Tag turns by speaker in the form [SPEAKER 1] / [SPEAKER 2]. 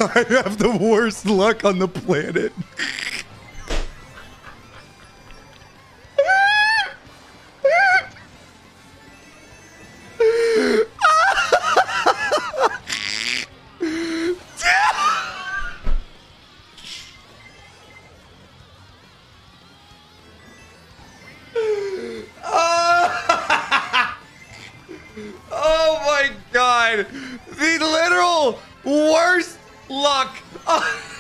[SPEAKER 1] I have the worst luck on the planet. Oh my god! The literal worst luck!